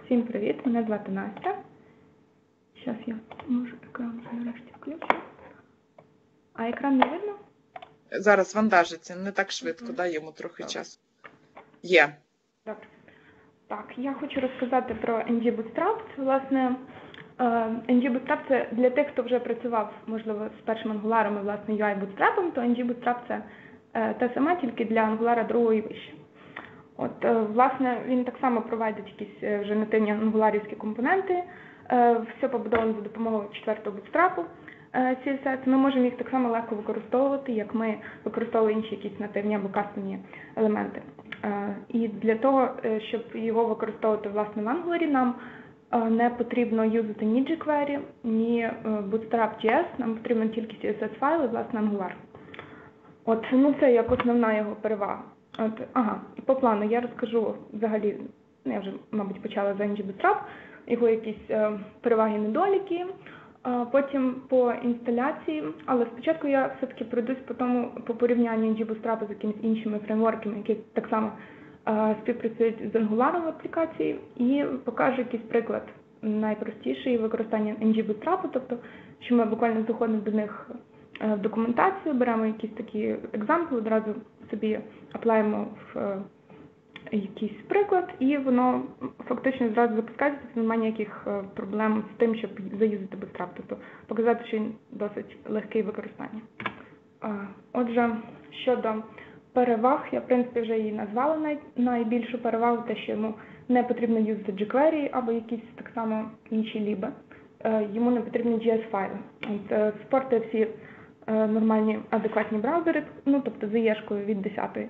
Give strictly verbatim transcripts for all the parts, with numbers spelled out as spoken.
Всім привіт, мене звати Настя. Зараз я можу екран нарешті включу. А екран не видно? Зараз вантажиться, не так швидко, Угу. дай йому трохи Добре. часу. Є. Добре. Так, я хочу розказати про ен джі-Bootstrap. Це, власне, ен джі-Bootstrap – це для тих, хто вже працював, можливо, з першим Angular і, власне, ю ай-Bootstrap, то ен джі-Bootstrap – це те саме, тільки для Angular другого і вище. От, власне, він так само провайдить якісь вже нативні ангуларівські компоненти. Все побудовано за допомогою четвертого бутстрапу сі ес ес. Ми можемо їх так само легко використовувати, як ми використовуємо інші якісь нативні або кастомні елементи. І для того, щоб його використовувати, власне, в Angular, нам не потрібно юзати ні jQuery, ні Bootstrap.js, нам потрібно тільки сі ес ес-файли, власне, Angular. От, ну це як основна його перевага. От, ага, по плану я розкажу взагалі, я вже, мабуть, почала з ен джі-Bootstrap, його якісь е, переваги і недоліки, е, потім по інсталяції, але спочатку я все-таки пройдусь по тому, по порівнянню ен джі-Bootstrap з якимись іншими фреймворками, які так само е, співпрацюють з Angular в аплікації, і покажу якийсь приклад найпростіший використання ен джі-Bootstrap, тобто, що ми буквально заходимо до них в документацію, беремо якісь такі екзампли, одразу собі аплаємо в е, якийсь приклад, і воно фактично зразу запускається, тобто немає ніяких е, проблем з тим, щоб заюзати Bootstrap, тобто показати, що він досить легкий в використанні. Е, отже, щодо переваг, я в принципі вже її назвала най, найбільшу перевагу, те, що йому не потрібно юзати jQuery або якісь так само інші ліби. Е, йому не потрібні джі ес-файли. Е, спортує всі нормальні адекватні браузери, ну, тобто з і е-шкою від десятої.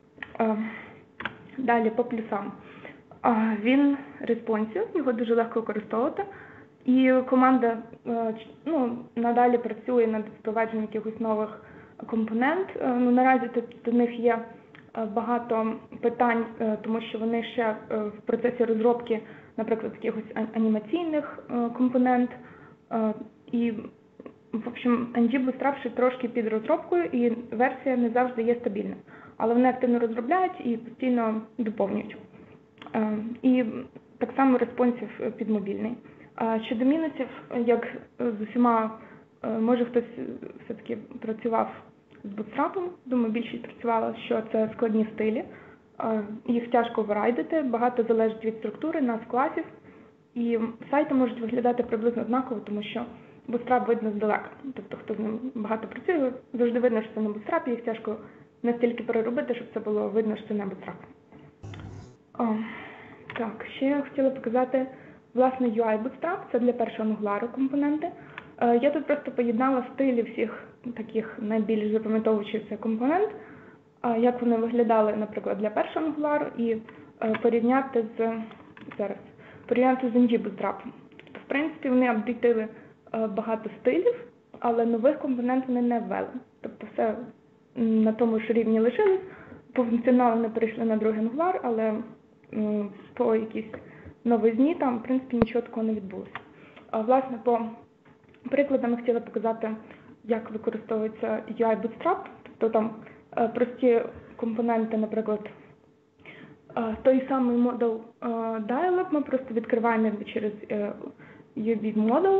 Далі по плюсам. Він респонсив, його дуже легко використовувати, і команда ну, надалі працює над впровадженням якихось нових компонент. Ну, наразі тут до них є багато питань, тому що вони ще в процесі розробки, наприклад, якихось анімаційних компонент, і в общем, ен джі-Bootstrap ще трошки під розробкою, і версія не завжди є стабільна. Але вони активно розробляють і постійно доповнюють. І так само респонсив під мобільний. Щодо мінусів, як з усіма, може хтось все-таки працював з Bootstrap, думаю, більшість працювала, що це складні стилі. Їх тяжко варайдити, багато залежить від структури, назв класів. І сайти можуть виглядати приблизно однаково, тому що Bootstrap видно здалека. Тобто, хто з ним багато працює, завжди видно, що це не Bootstrap, їх тяжко настільки переробити, щоб це було видно, що це не Bootstrap. О, так, ще я хотіла показати, власне, ю ай-Bootstrap, це для першого Angular компоненти. Е, я тут просто поєднала стилі всіх таких найбільш запам'ятовуючих компонент, е, як вони виглядали, наприклад, для першого Angular, і е, порівняти з, зараз, порівняти з ен джі-Bootstrap. Тобто, в принципі, вони апдейтили багато стилів, але нових компонент вони не ввели. Тобто все на тому ж рівні лишилось, по функціоналу вони перейшли на другий Angular, але м, по якійсь новизні там, в принципі, нічого такого не відбулося. А, власне, по прикладам я хотіла показати, як використовується ю ай-Bootstrap, тобто там е, прості компоненти, наприклад, е, той самий model е, dialog, ми просто відкриваємо якби через е, ю бі-model,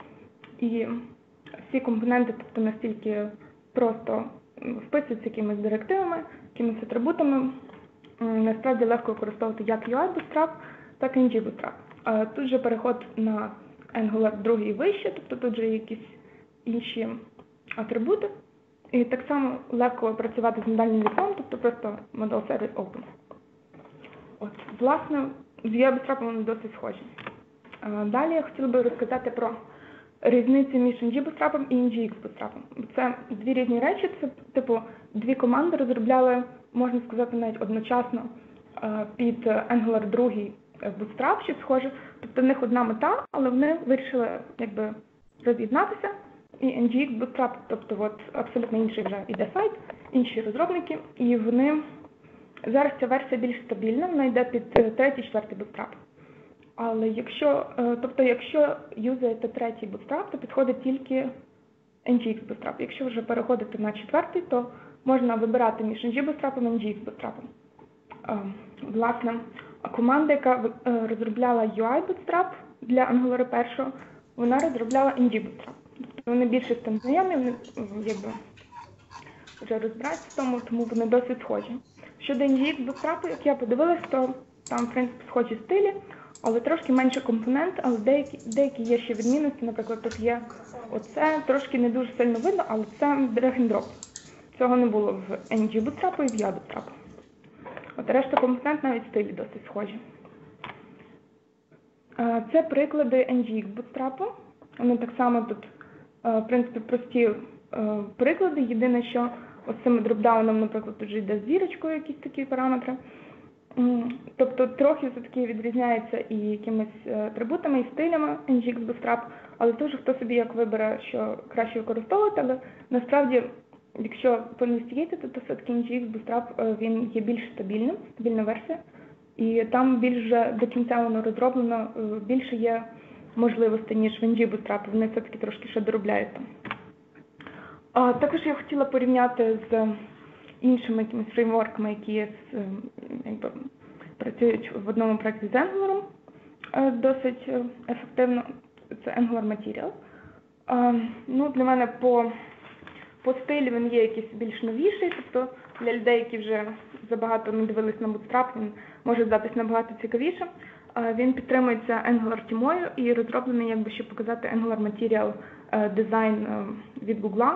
і всі компоненти, тобто настільки просто вписуються якимись директивами, якимись атрибутами, насправді легко використовувати як ю ай-Bootstrap, так і ен джі-Bootstrap. Тут же переход на Angular два і вище, тобто тут же якісь інші атрибути. І так само легко працювати з модальним вікном, тобто просто model service open. От, власне, з ю ай-Bootstrap вони досить схожі. Далі я хотіла би розказати про різницю між ен джі-Bootstrap і ен джі-Bootstrap. Це дві різні речі, це типу дві команди розробляли, можна сказати, навіть одночасно під Angular два Bootstrap, що схоже. Тобто в них одна мета, але вони вирішили якби роз'єднатися. І ен джі-Bootstrap, тобто от абсолютно інший вже іде сайт, інші розробники, і вони зараз ця версія більш стабільна, вона йде під третій, четвертий Bootstrap. Але якщо, тобто, якщо юзаєте третій Bootstrap, то підходить тільки ен джі-Bootstrap. Якщо вже переходите на четвертий, то можна вибирати між ен джі-Bootstrap і ен джі-Bootstrap. Власне, А команда, яка е, розробляла ю ай Bootstrap для Angular першого, вона розробляла ен джі-Bootstrap. Тобто вони більше з тим знайомі, вони якби вже розбираються в тому, тому вони досить схожі. Щодо ен джі Bootstrap, як я подивилась, то там, в принципі, схожі стилі, але трошки менше компонент, але деякі, деякі є ще відмінності. Наприклад, тут є оце, трошки не дуже сильно видно, але це drag and drop. Цього не було в ен джі Bootstrap і в ю ай Bootstrap. От решта компонент навіть стилі досить схожі. Це приклади ен джі Bootstrap. Вони так само тут, в принципі, прості приклади. Єдине, що ось цими дропдауном, наприклад, тут вже йде з зірочкою якісь такі параметри. Тобто трохи все-таки відрізняється і якимись атрибутами, і стилями ен джі Bootstrap, але теж хто собі як вибере, що краще використовувати, але насправді, якщо по-інвестигейти, то все-таки ен джі Bootstrap він є більш стабільним, стабільна версія, і там більш вже до кінця воно розроблено, більше є можливостей, ніж в ен джі Bootstrap, вони все-таки трошки ще доробляють там. А, також я хотіла порівняти з іншими якимись фреймворками, які якби, працюють в одному проєкті з Angular, досить ефективно. Це Angular Material. А, ну, для мене по, по стилю він є якийсь більш новіший, тобто для людей, які вже забагато не дивились на Bootstrap, він може здатись набагато цікавіше. А, він підтримується Angular тімою і розроблений, якби, щоб показати Angular Material дизайн від Google.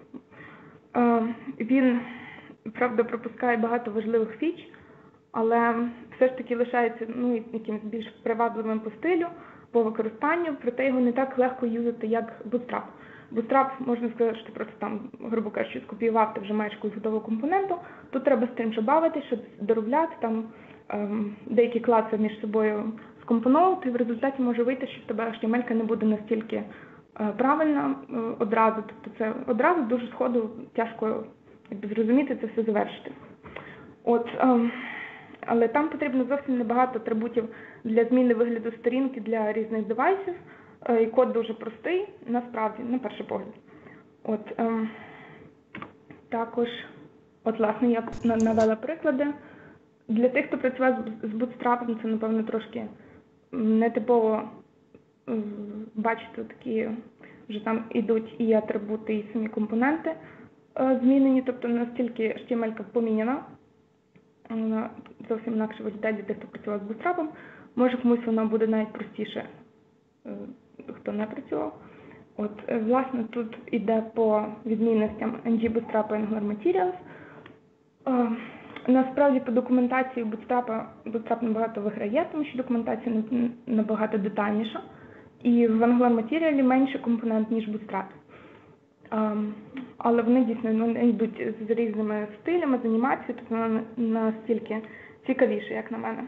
Він, правда, пропускає багато важливих фіч, але все ж таки лишається ну, якимось більш привабливим по стилю, по використанню, проте його не так легко юзати, як Bootstrap. Bootstrap, можна сказати, що ти просто там, грубо кажучи, скопіював, ти вже маєш якусь готову компоненту. Тут треба з тим же бавитися, щоб доробляти, там ем, деякі класи між собою скомпоновувати, і в результаті може вийти, що в тебе ейч ті ем ель не буде настільки правильно одразу, тобто це одразу дуже сходу тяжко якби, зрозуміти, це все завершити. От, ем, але там потрібно зовсім небагато атрибутів для зміни вигляду сторінки для різних девайсів, і код дуже простий, насправді, на перший погляд. От, ем, також, от, власне, я навела приклади. Для тих, хто працював з Bootstrap, це, напевно, трошки нетипово бачите, такі вже там ідуть і атрибути, і самі компоненти е, змінені, тобто настільки ейч ті ем ель поміняна, вона зовсім інакше виглядає для тих, хто працював з Bootstrap. Може комусь вона буде навіть простіше, е, хто не працював. От, е, власне, тут іде по відмінностям ен джі Bootstrap і Angular Materials. Е, насправді по документації Bootstrap, Bootstrap набагато виграє, тому що документація набагато детальніша. І в Angular Material менше компонент, ніж Bootstrap. Um, але вони дійсно вони йдуть з різними стилями, з анімацією, тобто вони настільки цікавіше, як на мене.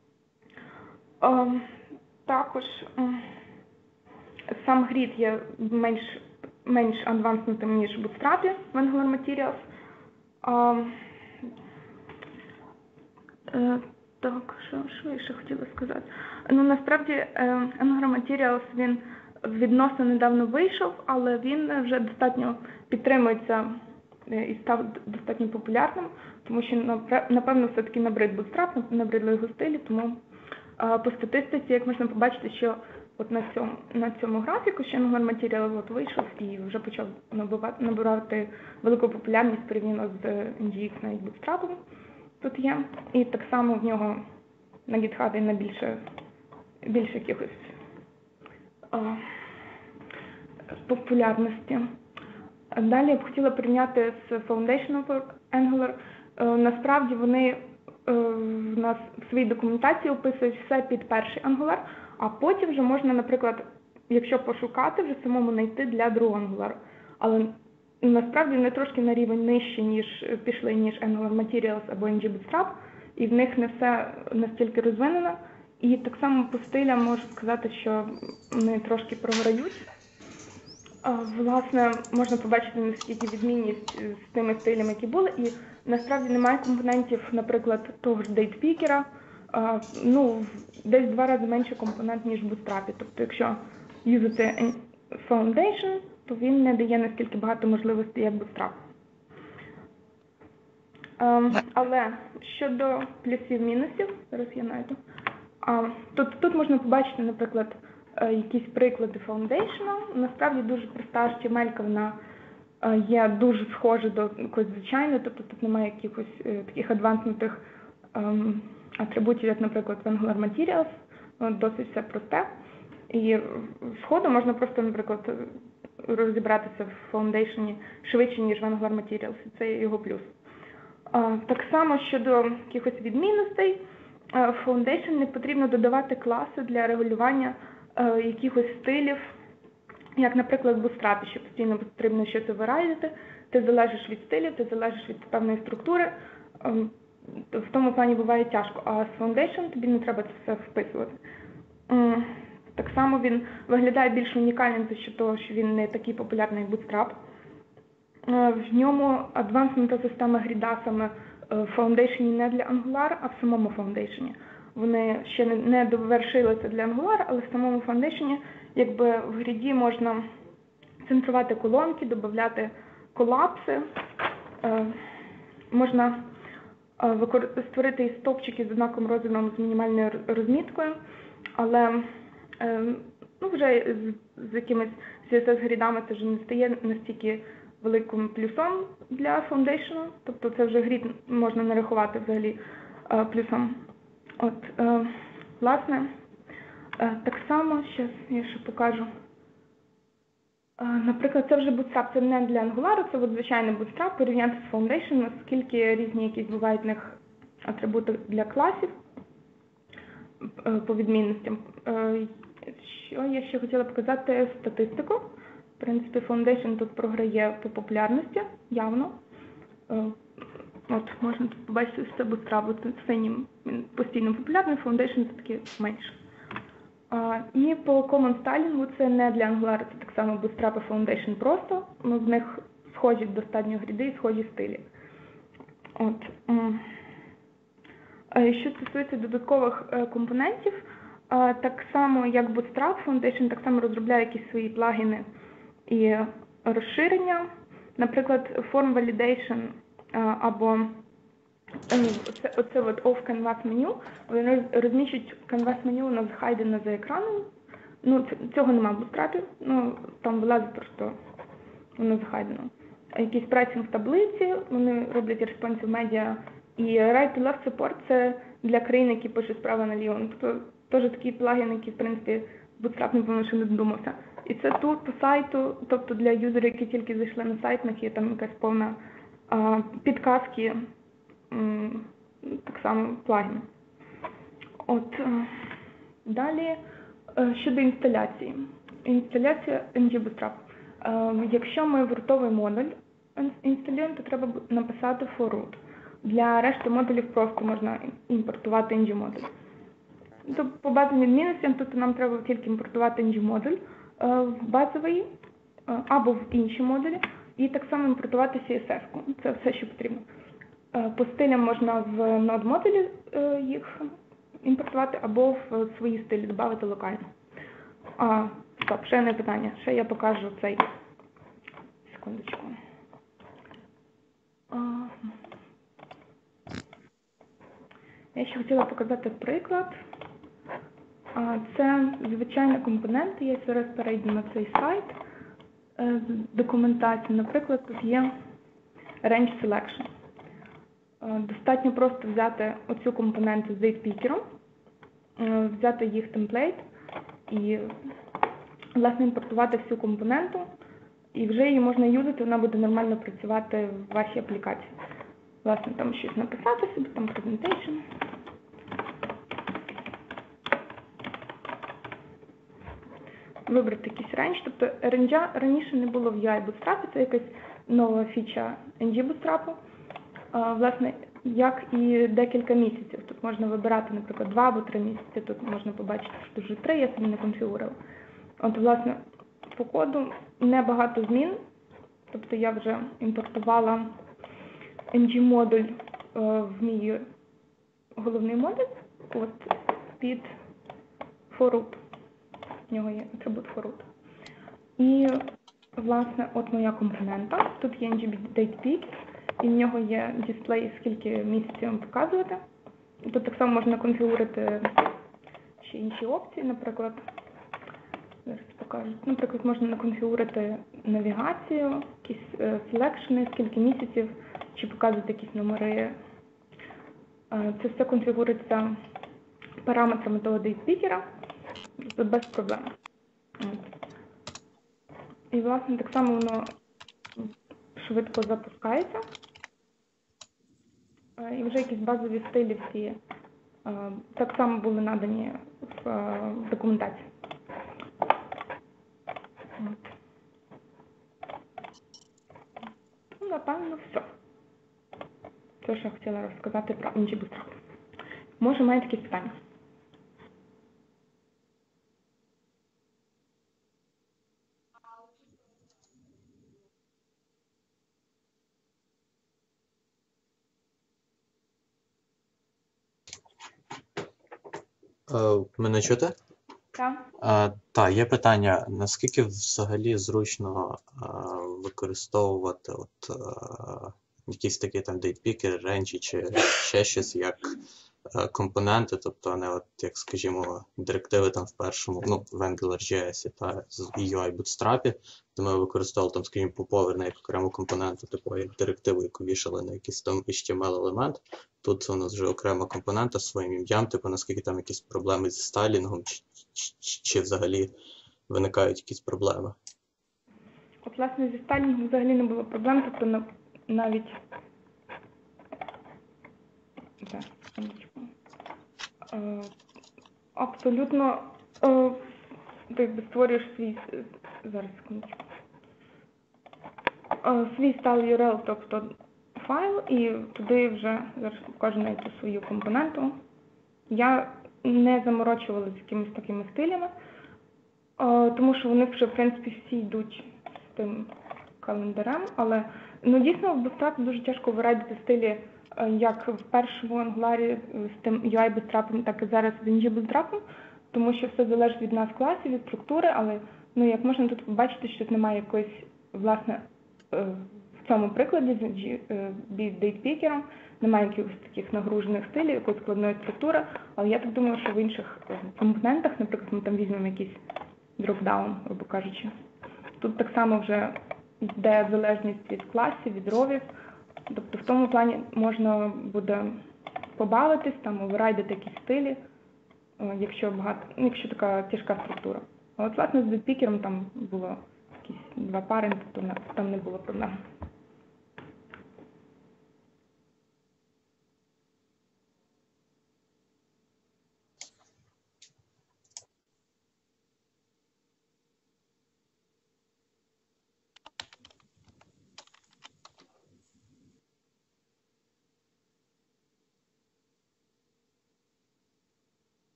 Um, також um, сам грід є менш, менш адванснутим, ніж в Bootstrap в Angular Materials. Um, uh, Так, що, що я ще хотіла сказати? Ну, насправді, Angular Materials, він відносно недавно вийшов, але він вже достатньо підтримується і став достатньо популярним, тому що, напевно, все-таки набрид Bootstrap, набридли його стилі, тому по статистиці, як можна побачити, що от на цьому, на цьому графіку, що Angular Material от вийшов і вже почав набувати, набирати велику популярність порівняно з ен джі ікс, навіть Bootstrap. Тут є, і так само в нього на GitHub на більше, більше якихось о, популярності. Далі я б хотіла порівняти з Foundation of Angular. Е, насправді вони е, в нас в своїй документації описують все під перший Angular, а потім вже можна, наприклад, якщо пошукати, вже самому знайти для другого Angular. Але насправді вони трошки на рівень нижче, ніж пішли, ніж Angular Materials або ен джі Bootstrap, і в них не все настільки розвинено. І так само по стилям можу сказати, що вони трошки програють. Власне, можна побачити наскільки відмінність з тими стилями, які були, і насправді немає компонентів, наприклад, того ж дейтпікера, ну, десь два рази менше компонент, ніж в Bootstrap. Тобто, якщо юзати Foundation, то він не дає настільки багато можливостей, як Bootstrap. Ем, але щодо плюсів-мінусів, зараз я знайду. А, тут, тут можна побачити, наприклад, е, якісь приклади Foundation. Насправді дуже проста ейч ті ем ель-ка, вона е, є дуже схожа до якоїсь звичайної, тобто тут немає якихось е, таких адванснутих ем, атрибутів, як, наприклад, в Angular Materials. Воно досить все просте. І сходу можна просто, наприклад, розібратися в Foundation швидше, ніж в Angular Materials. Це його плюс. А, так само щодо якихось відмінностей, в Foundation не потрібно додавати класи для регулювання е, якихось стилів, як, наприклад, в Bootstrap, що постійно потрібно щось override. Ти залежиш від стилів, ти залежиш від певної структури. Е, в тому плані буває тяжко, а з Foundation тобі не треба це все вписувати. Е, так само він виглядає більш унікальним за що того, що він не такий популярний, як Bootstrap. Е, в ньому адванснута система гріда саме в Foundation не для Angular, а в самому Foundation. Вони ще не, не довершилися для Angular, але в самому Foundation, якби в гріді можна центрувати колонки, додати колапси, е, можна е, викор... створити і стовпчики з однаковим розміром з мінімальною розміткою, але е, ну, вже з, з якимись сі ес ес-грідами це вже не стає настільки великим плюсом для Foundation, тобто це вже грід можна нарахувати взагалі е, плюсом. От, е, власне, е, так само, зараз я ще покажу. Е, наприклад, це вже Bootstrap, це не для Angular, це от звичайний Bootstrap, порівняти з Foundation, наскільки різні якісь бувають в них атрибути для класів е, по відмінностям. Е, що я ще хотіла показати статистику. В принципі, Foundation тут програє по популярності, явно. От, можна тут побачити, що це Bootstrap, тут синім він постійно популярний, Foundation це таки менше. А, і по Common Styling це не для Angular, це так само Bootstrap і Foundation просто, ну, в них схожі достатньо гріди і схожі стилі. От. А, що стосується додаткових е, компонентів, а, так само як Bootstrap, Foundation так само розробляє якісь свої плагіни і розширення, наприклад, Form Validation або оце, оце от Off Canvas меню, вони розміщують Canvas меню у нас хайдено за екраном. Ну, цього нема в Bootstrap, ну, там вилазить просто, воно захайдено. Якісь прайсинг таблиці, вони роблять responsive media, і Right to Left Support це для країн, які пишуть справа наліво. Тобто, теж такі плагіни, які, в принципі, Bootstrap, напевно, ще не додумався. І це тур по сайту, тобто для юзерів, які тільки зайшли на сайт, в них є там якась повна а, підказки, м, так само плагін. От, а, далі, а, щодо інсталяції. Інсталяція Ен Джі-Bootstrap. А, якщо ми врутовий модуль інсталюємо, то треба написати for root. Для решти модулів просто можна імпортувати Ен Джі-модуль. Тобто, по базовим відмінностям, тут нам треба тільки імпортувати Ен Джі-модуль в базовий або в інші модулі, і так само імпортувати сі ес ес-ку. Це все, що потрібно. По стилям можна в Node-модулі їх імпортувати або в свої стилі додати локально. А, стоп, ще не питання. Ще я покажу цей. Секундочку. А, я ще хотіла показати приклад. Це звичайні компоненти, я зараз перейду на цей сайт документації. Наприклад, тут є Range Selection. Достатньо просто взяти оцю компоненту з дейтпікером, взяти їх темплейт і, власне, імпортувати всю компоненту, і вже її можна юзати, вона буде нормально працювати в вашій аплікації. Власне, там щось написати собі, там presentation. Вибрати якийсь рейндж, тобто рейнджа раніше не було в ю ай Bootstrap, це якась нова фіча Ен Джі-Bootstrap. Власне, як і декілька місяців. Тут можна вибирати, наприклад, два або три місяці, тут можна побачити, що тут вже три, я собі не конфігурувала. От, власне, по коду небагато змін, тобто я вже імпортувала Ен Джі-модуль в мій головний модуль, от, під for root. В нього є атрибут for root. І, власне, от моя компонента. Тут є Ен Джі-DatePick. і в нього є дисплей, скільки місяців вам показувати. І тут так само можна конфігурити ще інші опції, наприклад, зараз покажу. Наприклад, можна наконфігурити навігацію, якісь селекшени, скільки місяців, чи показувати якісь номери. Це все конфігурується параметрами того дейтпікера без проблем. І, власне, так само воно швидко запускається. І вже якісь базові стилі всі так само були надані в документації. Ну, напевно, все. Те, що я хотіла розказати про Ен Джі-Bootstrap. Може, маєте якісь питання? Е, Мене чути? Так. Е, Так, є питання. Наскільки взагалі зручно е, використовувати от, е, якісь такі там дейтпікери, ренджі чи ще щось як е, компоненти, тобто не от, як, скажімо, директиви там в першому, ну, в AngularJS та з ю ай Bootstrap, де ми використовували там, скажімо, поповерне як окрему компоненту, типу як директиву, яку вішали на якийсь там ейч ті ем ел-елемент. Тут у нас вже окрема компонента з своїм ім'ям, типу, наскільки там якісь проблеми зі стайлінгом, чи, чи, чи взагалі виникають якісь проблеми? От, власне, зі стайлінгом взагалі не було проблем, тобто на, навіть... Так, секундочку. Е, абсолютно, е, ти якби створюєш свій... Зараз, секундочку. Е, свій стайл ю ар ел, тобто файл, і туди вже, зараз покажу навіть ту свою компоненту. Я не заморочувалася з якимись такими стилями, тому що вони вже, в принципі, всі йдуть з тим календарем, але, ну, дійсно, в Bootstrap дуже тяжко вирядити стилі, як в першому Angular з тим ю ай Bootstrap, так і зараз з Ен Джі-Bootstrap, тому що все залежить від нас класів, від структури, але, ну, як можна тут побачити, що тут немає якоїсь, власне, в цьому прикладі з дейтпікером немає якихось таких нагружених стилів, якоїсь складної структури, але я так думаю, що в інших компонентах, наприклад, ми там візьмемо якийсь дропдаун, грубо кажучи, тут так само вже йде залежність від класів, від ровів, тобто в тому плані можна буде побавитись, там оверрайдити якісь стилі, якщо багато, якщо така тяжка структура. А от, власне, з дейтпікером там було якісь два пари, тобто там не було проблем.